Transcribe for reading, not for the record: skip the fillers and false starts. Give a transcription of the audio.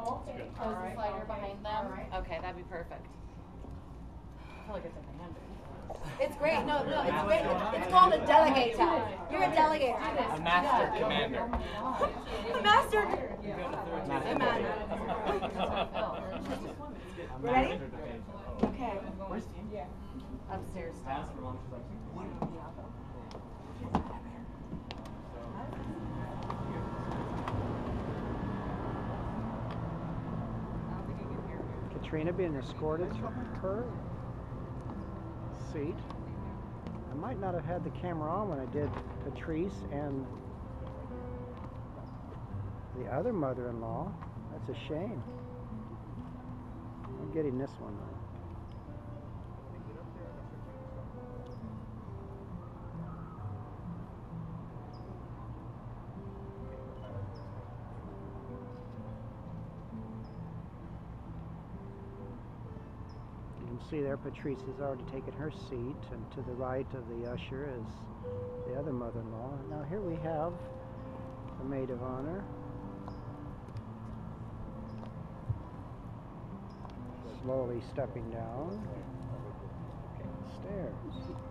Oh, okay. Close the slider behind them. All right. Okay, that'd be perfect. I feel like it's a hand. It's great. No, it's great. It's called a delegate test. You're a delegator. A master commander. A master. Commander. Ready? Okay. Where's Team? Yeah. Upstairs. Katrina being escorted to her seat. I might not have had the camera on when I did Patrice and the other mother-in-law. That's a shame. I'm getting this one though. You can see there Patrice has already taken her seat, and to the right of the usher is the other mother-in-law. Now here we have the maid of honor. Slowly stepping down the stairs.